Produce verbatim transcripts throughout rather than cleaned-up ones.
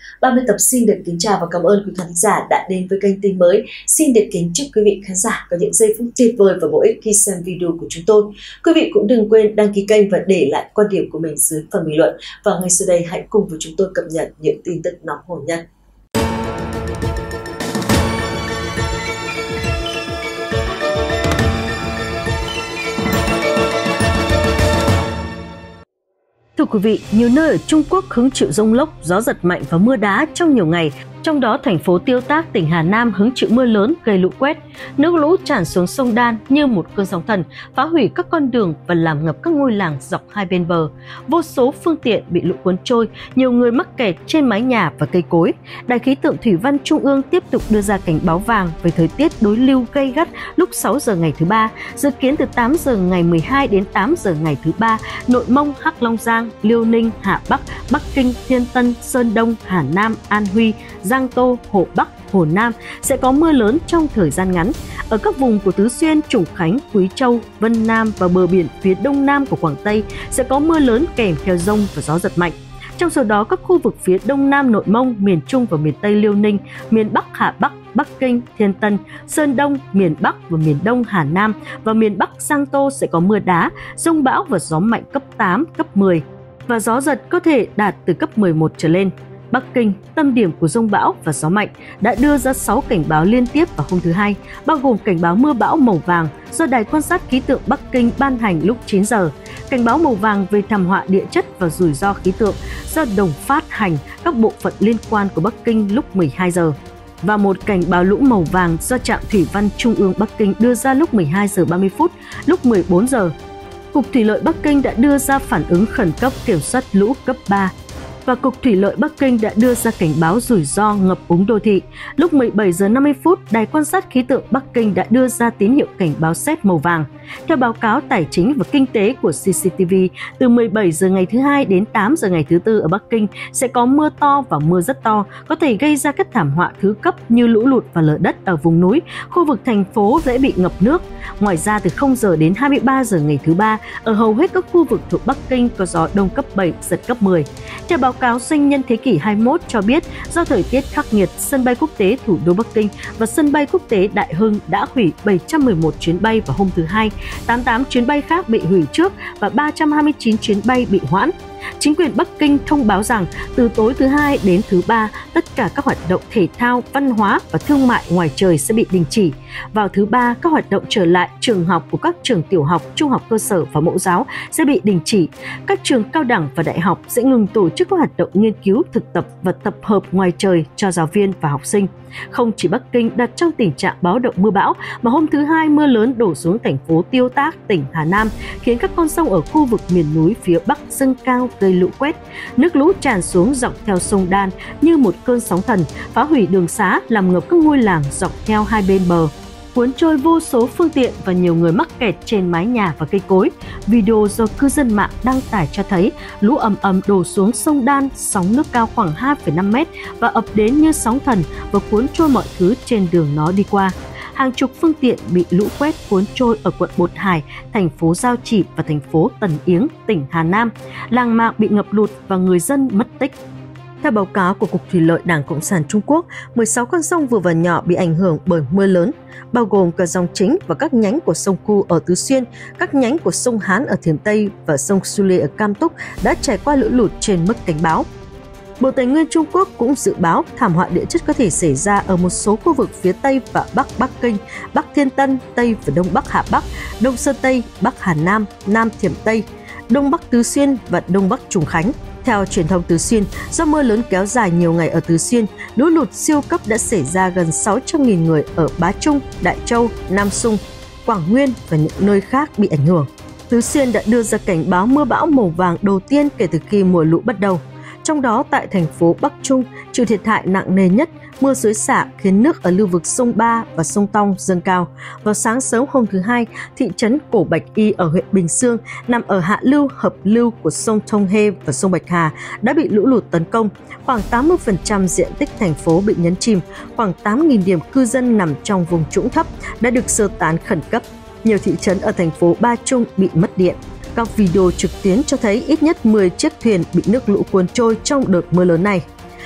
Ban biên tập xin được kính chào và cảm ơn quý khán giả đã đến với kênh tin mới. Xin được kính chúc quý vị khán giả có những giây phút tuyệt vời và bổ ích khi xem video của chúng tôi. Quý vị cũng đừng quên đăng ký kênh và để lại quan điểm của mình dưới phần bình luận. Và ngay sau đây hãy cùng với chúng tôi cập nhật những tin tức nóng hổi nhất. Thưa quý vị, nhiều nơi ở Trung Quốc hứng chịu dông lốc, gió giật mạnh và mưa đá trong nhiều ngày. Trong đó, thành phố Tiêu Tác, tỉnh Hà Nam hứng chịu mưa lớn gây lũ quét. Nước lũ tràn xuống sông Đan như một cơn sóng thần, phá hủy các con đường và làm ngập các ngôi làng dọc hai bên bờ. Vô số phương tiện bị lũ cuốn trôi, nhiều người mắc kẹt trên mái nhà và cây cối. Đài khí tượng thủy văn Trung ương tiếp tục đưa ra cảnh báo vàng về thời tiết đối lưu gay gắt lúc sáu giờ ngày thứ ba. Dự kiến từ tám giờ ngày mười hai đến tám giờ ngày thứ ba, Nội Mông, Hắc Long Giang, Liêu Ninh, Hà Bắc, Bắc Kinh, Thiên Tân, Sơn Đông, Hà Nam, An Huy, Giang Tô, Hồ Bắc, Hồ Nam sẽ có mưa lớn trong thời gian ngắn. Ở các vùng của Tứ Xuyên, Trùng Khánh, Quý Châu, Vân Nam và bờ biển phía đông nam của Quảng Tây sẽ có mưa lớn kèm theo dông và gió giật mạnh. Trong số đó, các khu vực phía đông nam Nội Mông, miền Trung và miền Tây Liêu Ninh, miền Bắc Hà Bắc, Bắc Kinh, Thiên Tân, Sơn Đông, miền Bắc và miền Đông Hà Nam và miền Bắc Giang Tô sẽ có mưa đá, dông bão và gió mạnh cấp tám, cấp mười và gió giật có thể đạt từ cấp mười một trở lên. Bắc Kinh, tâm điểm của dông bão và gió mạnh, đã đưa ra sáu cảnh báo liên tiếp vào hôm thứ Hai, bao gồm cảnh báo mưa bão màu vàng do Đài quan sát khí tượng Bắc Kinh ban hành lúc chín giờ, cảnh báo màu vàng về thảm họa địa chất và rủi ro khí tượng do Đồng phát hành các bộ phận liên quan của Bắc Kinh lúc mười hai giờ, và một cảnh báo lũ màu vàng do Trạm Thủy văn Trung ương Bắc Kinh đưa ra lúc mười hai giờ ba mươi phút, lúc mười bốn giờ. Cục Thủy lợi Bắc Kinh đã đưa ra phản ứng khẩn cấp kiểm soát lũ cấp ba. Và Cục Thủy lợi Bắc Kinh đã đưa ra cảnh báo rủi ro ngập úng đô thị. Lúc mười bảy giờ năm mươi phút, Đài quan sát khí tượng Bắc Kinh đã đưa ra tín hiệu cảnh báo sét màu vàng. Theo báo cáo tài chính và kinh tế của xê xê tê vê, từ mười bảy giờ ngày thứ Hai đến tám giờ ngày thứ Tư ở Bắc Kinh sẽ có mưa to và mưa rất to, có thể gây ra các thảm họa thứ cấp như lũ lụt và lở đất ở vùng núi, khu vực thành phố dễ bị ngập nước. Ngoài ra, từ không giờ đến hai mươi ba giờ ngày thứ Ba, ở hầu hết các khu vực thuộc Bắc Kinh có gió đông cấp bảy, giật cấp mười. Theo báo cáo Doanh nhân Thế kỷ hai mươi mốt cho biết, do thời tiết khắc nghiệt, sân bay quốc tế thủ đô Bắc Kinh và sân bay quốc tế Đại Hưng đã hủy bảy trăm mười một chuyến bay vào hôm thứ Hai, tám mươi tám chuyến bay khác bị hủy trước và ba trăm hai mươi chín chuyến bay bị hoãn. Chính quyền Bắc Kinh thông báo rằng từ tối thứ Hai đến thứ Ba, tất cả các hoạt động thể thao, văn hóa và thương mại ngoài trời sẽ bị đình chỉ. Vào thứ Ba, các hoạt động trở lại trường học của các trường tiểu học, trung học cơ sở và mẫu giáo sẽ bị đình chỉ. Các trường cao đẳng và đại học sẽ ngừng tổ chức các hoạt động nghiên cứu, thực tập và tập hợp ngoài trời cho giáo viên và học sinh. Không chỉ Bắc Kinh đặt trong tình trạng báo động mưa bão, mà hôm thứ Hai mưa lớn đổ xuống thành phố Tiêu Tác, tỉnh Hà Nam, khiến các con sông ở khu vực miền núi phía Bắc dâng cao gây lũ quét. Nước lũ tràn xuống dọc theo sông Đan như một cơn sóng thần, phá hủy đường xá, làm ngập các ngôi làng dọc theo hai bên bờ, cuốn trôi vô số phương tiện và nhiều người mắc kẹt trên mái nhà và cây cối. Video do cư dân mạng đăng tải cho thấy lũ ầm ầm đổ xuống sông Đan, sóng nước cao khoảng hai phẩy năm mét và ập đến như sóng thần và cuốn trôi mọi thứ trên đường nó đi qua. Hàng chục phương tiện bị lũ quét cuốn trôi ở quận Bột Hải, thành phố Giao Chỉ và thành phố Tần Yếng, tỉnh Hà Nam. Làng mạc bị ngập lụt và người dân mất tích. Theo báo cáo của Cục Thủy lợi Đảng Cộng sản Trung Quốc, mười sáu con sông vừa và nhỏ bị ảnh hưởng bởi mưa lớn, bao gồm cả dòng chính và các nhánh của sông Cu ở Tứ Xuyên, các nhánh của sông Hán ở Thiểm Tây và sông Sule ở Cam Túc đã trải qua lũ lụt trên mức cảnh báo. Bộ Tài nguyên Trung Quốc cũng dự báo thảm họa địa chất có thể xảy ra ở một số khu vực phía Tây và Bắc Bắc Kinh, Bắc Thiên Tân, Tây và Đông Bắc Hà Bắc, Đông Sơn Tây, Bắc Hà Nam, Nam Thiểm Tây, Đông Bắc Tứ Xuyên và Đông Bắc Trùng Khánh. Theo truyền thông Tứ Xuyên, do mưa lớn kéo dài nhiều ngày ở Tứ Xuyên, lũ lụt siêu cấp đã xảy ra gần sáu trăm nghìn người ở Bá Trung, Đại Châu, Nam Sung, Quảng Nguyên và những nơi khác bị ảnh hưởng. Tứ Xuyên đã đưa ra cảnh báo mưa bão màu vàng đầu tiên kể từ khi mùa lũ bắt đầu. Trong đó, tại thành phố Bắc Trung, chịu thiệt hại nặng nề nhất, mưa xối xả khiến nước ở lưu vực sông Ba và sông Tong dâng cao. Vào sáng sớm hôm thứ Hai, thị trấn Cổ Bạch Y ở huyện Bình Xương, nằm ở hạ lưu hợp lưu của sông Thông Hê và sông Bạch Hà, đã bị lũ lụt tấn công. Khoảng tám mươi phần trăm diện tích thành phố bị nhấn chìm, khoảng tám nghìn điểm cư dân nằm trong vùng trũng thấp đã được sơ tán khẩn cấp. Nhiều thị trấn ở thành phố Ba Trung bị mất điện. Các video trực tuyến cho thấy ít nhất mười chiếc thuyền bị nước lũ cuốn trôi trong đợt mưa lớn này.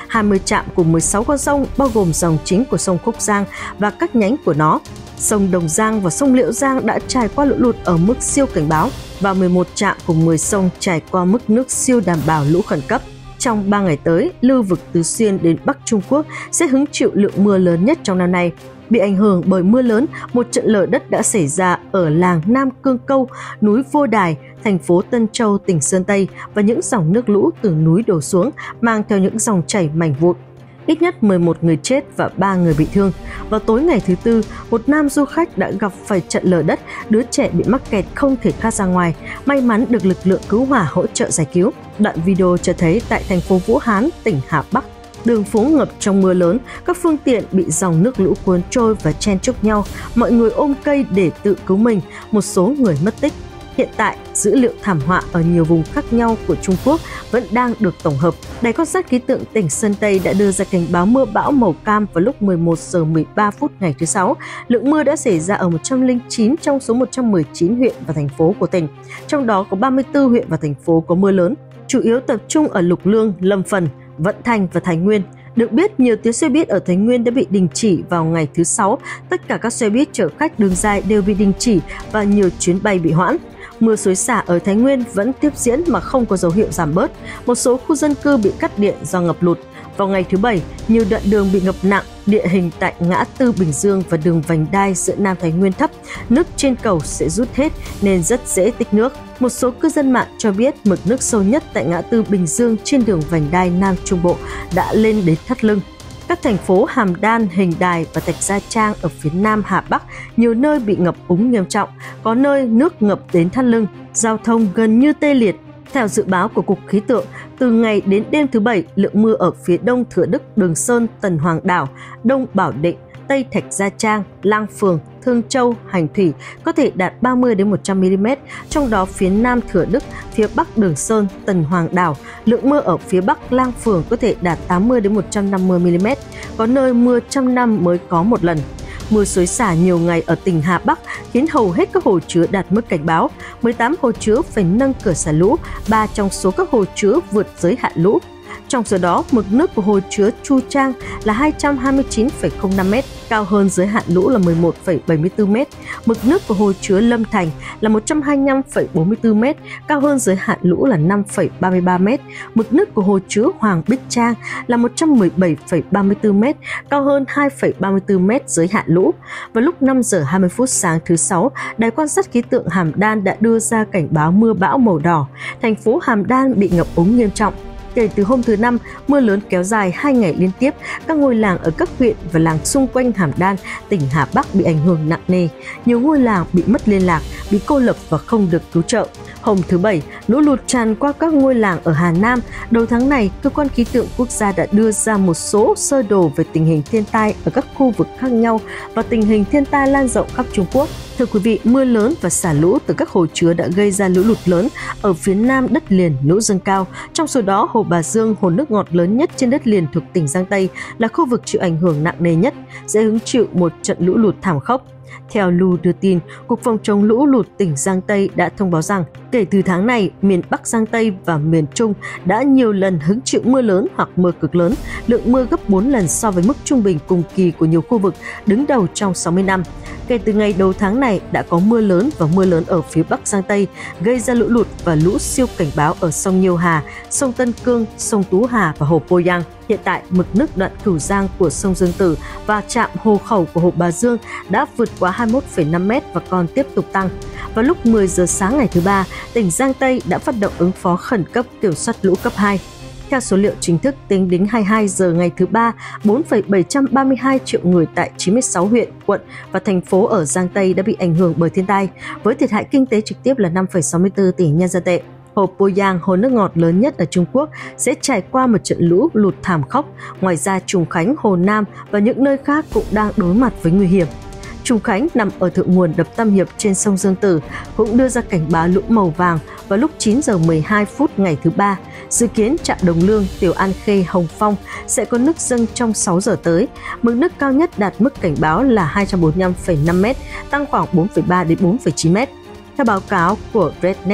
hai mươi trạm cùng mười sáu con sông bao gồm dòng chính của sông Khúc Giang và các nhánh của nó. Sông Đồng Giang và sông Liễu Giang đã trải qua lũ lụt ở mức siêu cảnh báo và mười một trạm cùng mười sông trải qua mức nước siêu đảm bảo lũ khẩn cấp. Trong ba ngày tới, lưu vực Tứ Xuyên đến Bắc Trung Quốc sẽ hứng chịu lượng mưa lớn nhất trong năm nay. Bị ảnh hưởng bởi mưa lớn, một trận lở đất đã xảy ra ở làng Nam Cương Câu, núi Vô Đài, thành phố Tân Châu, tỉnh Sơn Tây và những dòng nước lũ từ núi đổ xuống mang theo những dòng chảy mảnh vụn. Ít nhất mười một người chết và ba người bị thương. Vào tối ngày thứ Tư, một nam du khách đã gặp phải trận lở đất, đứa trẻ bị mắc kẹt không thể thoát ra ngoài, may mắn được lực lượng cứu hỏa hỗ trợ giải cứu. Đoạn video cho thấy tại thành phố Vũ Hán, tỉnh Hà Bắc, đường phố ngập trong mưa lớn, các phương tiện bị dòng nước lũ cuốn trôi và chen chúc nhau, mọi người ôm cây để tự cứu mình, một số người mất tích. Hiện tại, dữ liệu thảm họa ở nhiều vùng khác nhau của Trung Quốc vẫn đang được tổng hợp. Đài quan sát khí tượng tỉnh Sơn Tây đã đưa ra cảnh báo mưa bão màu cam vào lúc mười một giờ mười ba phút ngày thứ Sáu. Lượng mưa đã xảy ra ở một trăm lẻ chín trong số một trăm mười chín huyện và thành phố của tỉnh. Trong đó có ba mươi tư huyện và thành phố có mưa lớn, chủ yếu tập trung ở Lục Lương, Lâm Phần, Vận Thành và Thái Nguyên. Được biết, nhiều tuyến xe buýt ở Thái Nguyên đã bị đình chỉ vào ngày thứ Sáu. Tất cả các xe buýt chở khách đường dài đều bị đình chỉ và nhiều chuyến bay bị hoãn. Mưa xối xả ở Thái Nguyên vẫn tiếp diễn mà không có dấu hiệu giảm bớt. Một số khu dân cư bị cắt điện do ngập lụt. Vào ngày thứ Bảy, nhiều đoạn đường bị ngập nặng, địa hình tại ngã tư Bình Dương và đường vành đai giữa Nam Thái Nguyên thấp, nước trên cầu sẽ rút hết nên rất dễ tích nước. Một số cư dân mạng cho biết mực nước sâu nhất tại ngã tư Bình Dương trên đường vành đai Nam Trung Bộ đã lên đến thắt lưng. Các thành phố Hàm Đan, Hình Đài và Thạch Gia Trang ở phía Nam Hà Bắc nhiều nơi bị ngập úng nghiêm trọng, có nơi nước ngập đến thắt lưng, giao thông gần như tê liệt. Theo dự báo của Cục Khí tượng, từ ngày đến đêm thứ Bảy, lượng mưa ở phía đông Thừa Đức, Đường Sơn, Tần Hoàng Đảo, Đông Bảo Định, Tây Thạch Gia Trang, Lang Phường, Thương Châu, Hành Thủy có thể đạt ba mươi đến một trăm mi-li-mét, trong đó phía Nam Thừa Đức, phía Bắc Đường Sơn, Tần Hoàng Đảo, lượng mưa ở phía Bắc Lang Phường có thể đạt tám mươi đến một trăm năm mươi mi-li-mét, có nơi mưa trăm năm mới có một lần. Mưa xối xả nhiều ngày ở tỉnh Hà Bắc khiến hầu hết các hồ chứa đạt mức cảnh báo, mười tám hồ chứa phải nâng cửa xả lũ, ba trong số các hồ chứa vượt giới hạn lũ. Trong số đó, mực nước của hồ chứa Chu Trang là hai trăm hai mươi chín phẩy không năm mét, cao hơn giới hạn lũ là mười một phẩy bảy mươi tư mét. Mực nước của hồ chứa Lâm Thành là một trăm hai mươi lăm phẩy bốn mươi tư mét, cao hơn giới hạn lũ là năm phẩy ba mươi ba mét. Mực nước của hồ chứa Hoàng Bích Trang là một trăm mười bảy phẩy ba mươi tư mét, cao hơn hai phẩy ba mươi tư mét giới hạn lũ. Vào lúc năm giờ hai mươi phút sáng thứ Sáu, Đài quan sát khí tượng Hàm Đan đã đưa ra cảnh báo mưa bão màu đỏ. Thành phố Hàm Đan bị ngập úng nghiêm trọng. Kể từ hôm thứ Năm, mưa lớn kéo dài hai ngày liên tiếp, các ngôi làng ở các huyện và làng xung quanh Hàm Đan, tỉnh Hà Bắc bị ảnh hưởng nặng nề. Nhiều ngôi làng bị mất liên lạc, bị cô lập và không được cứu trợ. Hôm thứ Bảy, lũ lụt tràn qua các ngôi làng ở Hà Nam. Đầu tháng này, Cơ quan Khí tượng Quốc gia đã đưa ra một số sơ đồ về tình hình thiên tai ở các khu vực khác nhau và tình hình thiên tai lan rộng khắp Trung Quốc. Thưa quý vị, mưa lớn và xả lũ từ các hồ chứa đã gây ra lũ lụt lớn ở phía nam đất liền, lũ dâng cao. Trong số đó, hồ Bà Dương, hồ nước ngọt lớn nhất trên đất liền thuộc tỉnh Giang Tây, là khu vực chịu ảnh hưởng nặng nề nhất, sẽ hứng chịu một trận lũ lụt thảm khốc. Theo Lu đưa tin, Cục Phòng chống lũ lụt tỉnh Giang Tây đã thông báo rằng kể từ tháng này, miền Bắc Giang Tây và miền Trung đã nhiều lần hứng chịu mưa lớn hoặc mưa cực lớn, lượng mưa gấp bốn lần so với mức trung bình cùng kỳ của nhiều khu vực đứng đầu trong sáu mươi năm. Kể từ ngày đầu tháng này đã có mưa lớn và mưa lớn ở phía Bắc Giang Tây gây ra lũ lụt và lũ siêu cảnh báo ở sông Nhiêu Hà, sông Tân Cương, sông Tú Hà và hồ Poyang. Hiện tại, mực nước đoạn Cửu Giang của sông Dương Tử và trạm hồ khẩu của hồ Bà Dương đã vượt quá hai mươi mốt phẩy năm mét và còn tiếp tục tăng. Vào lúc mười giờ sáng ngày thứ Ba, tỉnh Giang Tây đã phát động ứng phó khẩn cấp kiểm soát lũ cấp hai. Theo số liệu chính thức, tính đến hai mươi hai giờ ngày thứ Ba, bốn phẩy bảy trăm ba mươi hai triệu người tại chín mươi sáu huyện, quận và thành phố ở Giang Tây đã bị ảnh hưởng bởi thiên tai, với thiệt hại kinh tế trực tiếp là năm phẩy sáu mươi tư tỷ nhân dân tệ. Hồ Poyang, hồ nước ngọt lớn nhất ở Trung Quốc, sẽ trải qua một trận lũ lụt thảm khốc. Ngoài ra, Trùng Khánh, Hồ Nam và những nơi khác cũng đang đối mặt với nguy hiểm. Trùng Khánh nằm ở thượng nguồn đập Tam Hiệp trên sông Dương Tử cũng đưa ra cảnh báo lũ màu vàng vào lúc chín giờ mười hai phút ngày thứ Ba. Dự kiến trạm Đồng Lương, Tiểu An Khê, Hồng Phong sẽ có nước dâng trong sáu giờ tới. Mực nước cao nhất đạt mức cảnh báo là hai trăm bốn mươi lăm phẩy năm mét, tăng khoảng bốn phẩy ba đến bốn phẩy chín mét. Theo báo cáo của Rednet,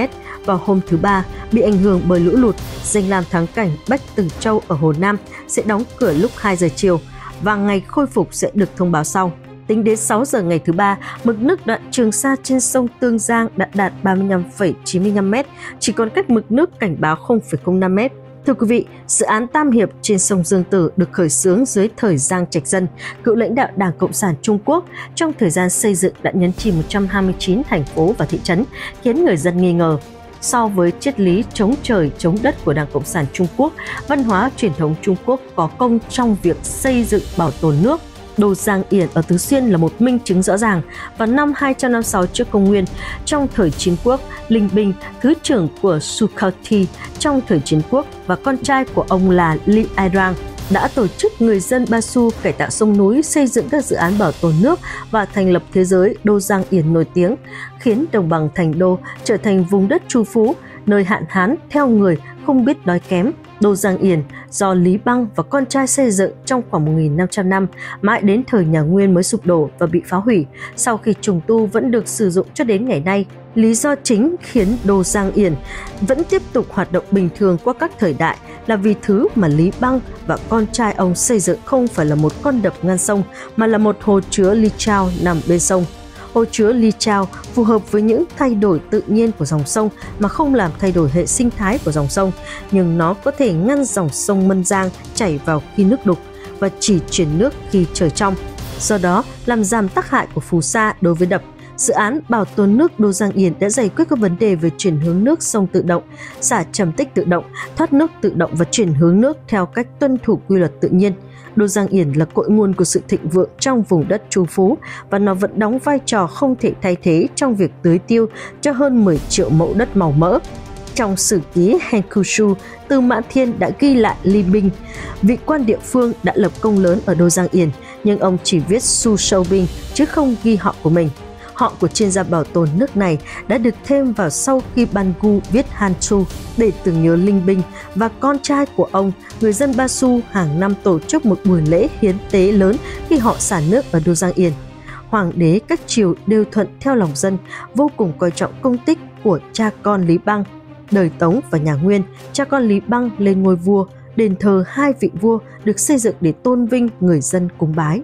vào hôm thứ Ba bị ảnh hưởng bởi lũ lụt. Danh lam thắng cảnh Bách Tử Châu ở Hồ Nam sẽ đóng cửa lúc hai giờ chiều và ngày khôi phục sẽ được thông báo sau. Tính đến sáu giờ ngày thứ Ba, mực nước đoạn Trường Sa trên sông Tương Giang đã đạt ba mươi lăm phẩy chín mươi lăm mét, chỉ còn cách mực nước cảnh báo không phẩy không năm mét. Thưa quý vị, dự án Tam Hiệp trên sông Dương Tử được khởi xướng dưới thời Giang Trạch Dân, cựu lãnh đạo Đảng Cộng sản Trung Quốc. Trong thời gian xây dựng đã nhấn chìm một trăm hai mươi chín thành phố và thị trấn, khiến người dân nghi ngờ. So với triết lý chống trời chống đất của Đảng Cộng sản Trung Quốc, văn hóa truyền thống Trung Quốc có công trong việc xây dựng bảo tồn nước. Đô Giang Yển ở Tứ Xuyên là một minh chứng rõ ràng. Vào năm hai trăm năm mươi sáu trước công nguyên, trong thời Chiến Quốc, Linh Binh, thứ trưởng của Sukhothai trong thời Chiến Quốc và con trai của ông là Li Airang đã tổ chức người dân Ba Su cải tạo sông núi, xây dựng các dự án bảo tồn nước và thành lập thế giới Đô Giang Yển nổi tiếng, khiến đồng bằng Thành Đô trở thành vùng đất trù phú, nơi hạn hán theo người không biết đói kém. Đô Giang Yển do Lý Băng và con trai xây dựng trong khoảng một nghìn năm trăm năm, mãi đến thời nhà Nguyên mới sụp đổ và bị phá hủy. Sau khi trùng tu vẫn được sử dụng cho đến ngày nay. Lý do chính khiến Đô Giang Yển vẫn tiếp tục hoạt động bình thường qua các thời đại là vì thứ mà Lý Băng và con trai ông xây dựng không phải là một con đập ngăn sông, mà là một hồ chứa Li Chao nằm bên sông. Hồ chứa Li Chao phù hợp với những thay đổi tự nhiên của dòng sông mà không làm thay đổi hệ sinh thái của dòng sông, nhưng nó có thể ngăn dòng sông Mân Giang chảy vào khi nước đục và chỉ chuyển nước khi trời trong, do đó làm giảm tác hại của phù sa đối với đập. Dự án bảo tồn nước Đô Giang Yển đã giải quyết các vấn đề về chuyển hướng nước sông tự động, xả trầm tích tự động, thoát nước tự động và chuyển hướng nước theo cách tuân thủ quy luật tự nhiên. Đô Giang Yển là cội nguồn của sự thịnh vượng trong vùng đất trù phú và nó vẫn đóng vai trò không thể thay thế trong việc tưới tiêu cho hơn mười triệu mẫu đất màu mỡ. Trong sử ký Henkushu, Tư Mã Thiên đã ghi lại Li Binh, vị quan địa phương đã lập công lớn ở Đô Giang Yển, nhưng ông chỉ viết Su Shou Binh chứ không ghi họ của mình. Họ của chuyên gia bảo tồn nước này đã được thêm vào sau khi Ban Gu viết Hanchu để tưởng nhớ Linh Binh và con trai của ông. Người dân Ba Su hàng năm tổ chức một buổi lễ hiến tế lớn khi họ xả nước ở Đô Giang Yển. Hoàng đế các triều đều thuận theo lòng dân, vô cùng coi trọng công tích của cha con Lý Băng. Đời Tống và nhà Nguyên, cha con Lý Băng lên ngôi vua, đền thờ hai vị vua được xây dựng để tôn vinh người dân cúng bái.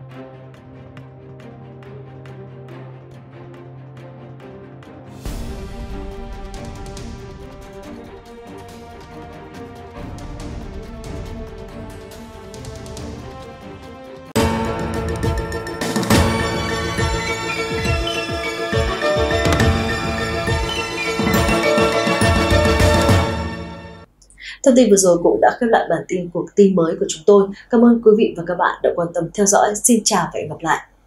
Thông tin vừa rồi cũng đã khép lại bản tin cuộc tin mới của chúng tôi. Cảm ơn quý vị và các bạn đã quan tâm theo dõi. Xin chào và hẹn gặp lại.